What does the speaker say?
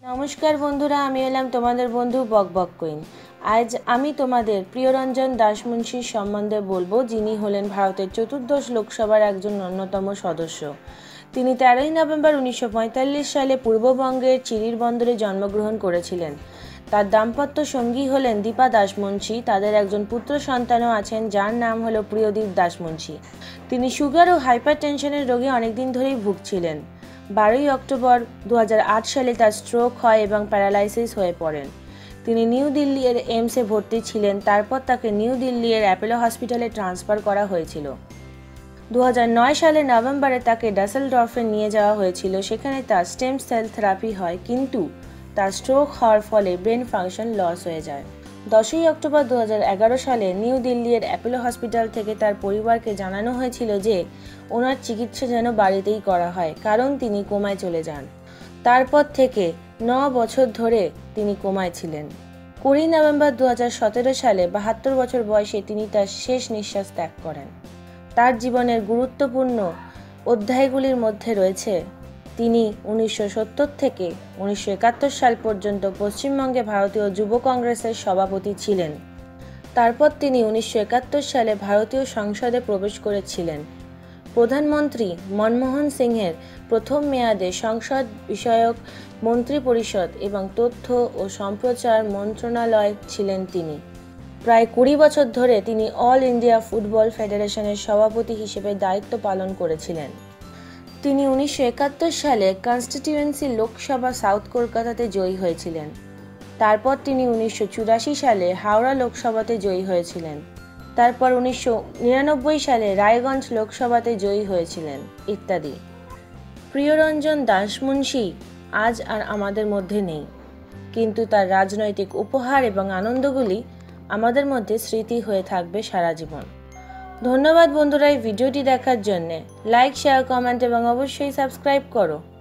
নমস্কার বন্ধুরা, আমি এলাম তোমাদের বন্ধু বকবক কুইন। আজ আমি তোমাদের প্রিয়রঞ্জন দাসমুন্সির সম্বন্ধে বলবো, যিনি হলেন ভারতের চতুর্দশ লোকসভার একজন অন্যতম সদস্য। তিনি 13ই নভেম্বর 1945 সালে পূর্ববঙ্গের চিরির বন্দরে জন্মগ্রহণ করেছিলেন। তার দাম্পত্য সঙ্গী হলেন দীপা দাসমুন্সি। তাদের একজন পুত্র সন্তানও আছেন, যার নাম হলো প্রিয়দীপ দাসমুন্সি। তিনি সুগার ও হাইপারটেনশনের রোগে অনেকদিন ধরেই ভুগছিলেন। 12ই অক্টোবর 2008 সালে তার স্ট্রোক হয় এবং প্যারালাইসিস হয়ে পড়েন। তিনি নিউ দিল্লির এইমসে ভর্তি ছিলেন। তারপর তাকে নিউ দিল্লির অ্যাপোলো হসপিটালে ট্রান্সফার করা হয়েছিল। 2009 সালের নভেম্বরে তাকে ডাসেলডর্ফে নিয়ে যাওয়া হয়েছিল। সেখানে তার স্টেম সেল থেরাপি হয়, কিন্তু তার স্ট্রোক হওয়ার ফলে ব্রেন ফাংশন লস হয়ে যায়। 10ই অক্টোবর 2011 সালে নিউ দিল্লির অ্যাপোলো হসপিটাল থেকে তার পরিবারকে জানানো হয়েছিল যে ওনার চিকিৎসা যেন বাড়িতেই করা হয়, কারণ তিনি কোমায় চলে যান। তারপর থেকে 9 বছর ধরে তিনি কোমায় ছিলেন। 20 নভেম্বর 2017 সালে 72 বছর বয়সে তিনি তার শেষ নিঃশ্বাস ত্যাগ করেন। তার জীবনের গুরুত্বপূর্ণ অধ্যায়গুলির মধ্যে রয়েছে তিনি 1970 থেকে 1971 সাল পর্যন্ত পশ্চিমবঙ্গে ভারতীয় যুব কংগ্রেসের সভাপতি ছিলেন। তারপর তিনি 1971 সালে ভারতীয় সংসদে প্রবেশ করেছিলেন। প্রধানমন্ত্রী মনমোহন সিংহের প্রথম মেয়াদে সংসদ বিষয়ক মন্ত্রিপরিষদ এবং তথ্য ও সম্প্রচার মন্ত্রণালয় ছিলেন তিনি। প্রায় 20 বছর ধরে তিনি অল ইন্ডিয়া ফুটবল ফেডারেশনের সভাপতি হিসেবে দায়িত্ব পালন করেছিলেন। তিনি 1971 সালে কনস্টিটিউয়েন্সি লোকসভা সাউথ কলকাতাতে জয়ী হয়েছিলেন। তারপর তিনি 1984 সালে হাওড়া লোকসভাতে জয়ী হয়েছিলেন। তারপর 1999 সালে রায়গঞ্জ লোকসভাতে জয়ী হয়েছিলেন, ইত্যাদি। প্রিয়রঞ্জন দাসমুন্সি আজ আর আমাদের মধ্যে নেই, কিন্তু তার রাজনৈতিক উপহার এবং আনন্দগুলি আমাদের মধ্যে স্মৃতি হয়ে থাকবে সারা জীবন। ধন্যবাদ বন্ধুরা এই ভিডিওটি দেখার জন্যে। লাইক, শেয়ার, কমেন্ট এবং অবশ্যই সাবস্ক্রাইব করো।